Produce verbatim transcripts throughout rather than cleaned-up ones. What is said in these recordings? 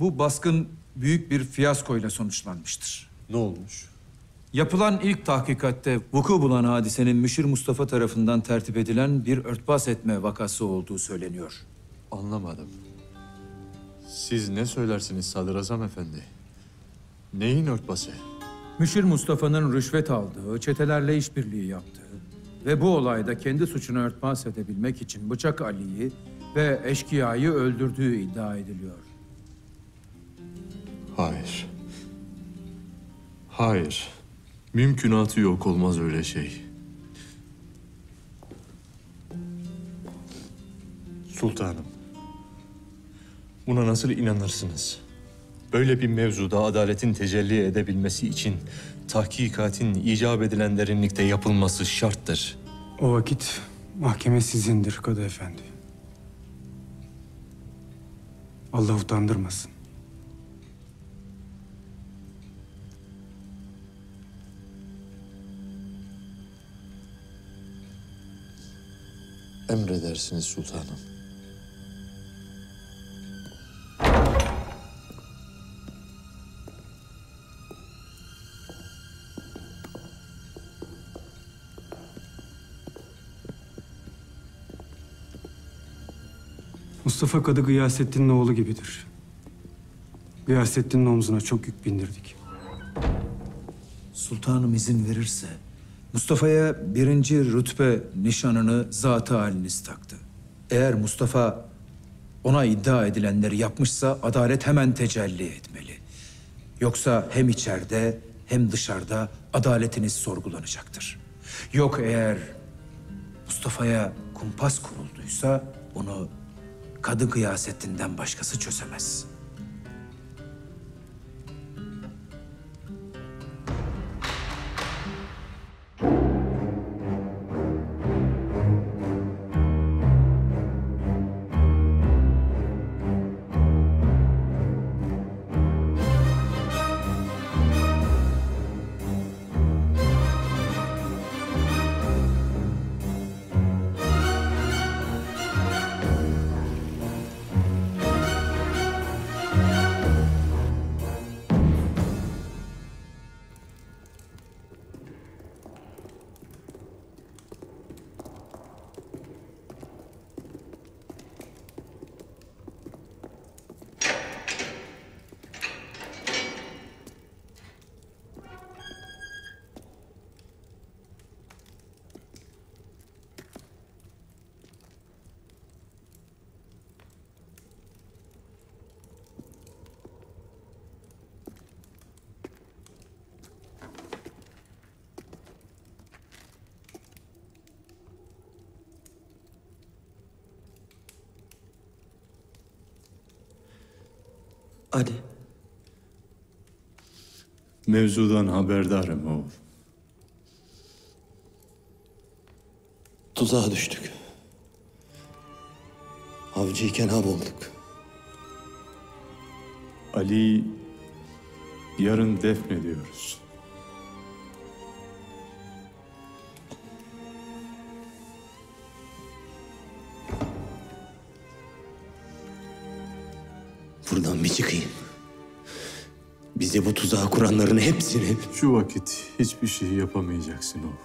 Bu baskın büyük bir fiyaskoyla sonuçlanmıştır. Ne olmuş? Yapılan ilk tahkikatte vuku bulan hadisenin Müşir Mustafa tarafından tertip edilen bir örtbas etme vakası olduğu söyleniyor. Anlamadım. Siz ne söylersiniz Sadrazam Efendi? Neyin örtbası? Müşir Mustafa'nın rüşvet aldığı, çetelerle işbirliği yaptığı ve bu olayda kendi suçunu örtbas edebilmek için Bıçak Ali'yi ve eşkıyayı öldürdüğü iddia ediliyor. Hayır. Hayır. Mümkünatı yok, olmaz öyle şey. Sultanım. Buna nasıl inanırsınız? Böyle bir mevzuda adaletin tecelli edebilmesi için tahkikatin icap edilen derinlikte yapılması şarttır. O vakit mahkeme sizindir Kadı Efendi. Allah utandırmasın. Emredersiniz sultanım. Mustafa Kadı Gıyasettin'in oğlu gibidir. Gıyasettin'in omzuna çok yük bindirdik. Sultanım izin verirse Mustafa'ya birinci rütbe nişanını zat-ı haliniz taktı. Eğer Mustafa ona iddia edilenleri yapmışsa adalet hemen tecelli etmeli. Yoksa hem içeride hem dışarıda adaletiniz sorgulanacaktır. Yok eğer Mustafa'ya kumpas kurulduysa bunu Kadı Gıyasettin'den başkası çözemez. Ali. Mevzudan haberdarım oğul. Tuzağa düştük. Avcıyken av olduk. Ali yarın defnediyoruz. Buradan bir çıkayım. Bize bu tuzağı kuranların hepsini... Şu vakit hiçbir şey yapamayacaksın oğul.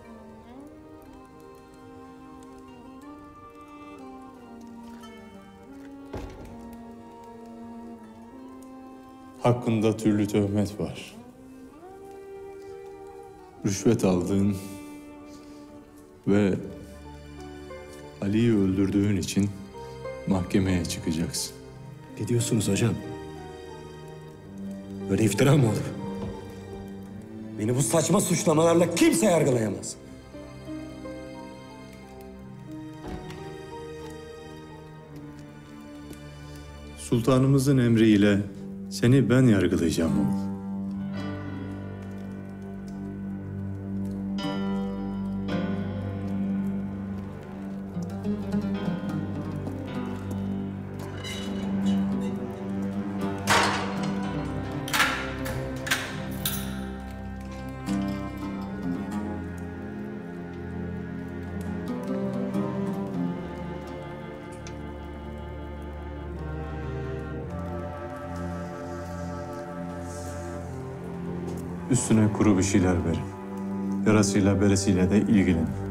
Hakkında türlü töhmet var. Rüşvet aldığın ve Ali'yi öldürdüğün için mahkemeye çıkacaksın. Ne diyorsunuz hocam? Böyle iftira mı olur? Beni bu saçma suçlamalarla kimse yargılayamaz. Sultanımızın emriyle seni ben yargılayacağım oğul. Üstüne kuru bir şeyler verin. Yarasıyla beresiyle de ilgilenin.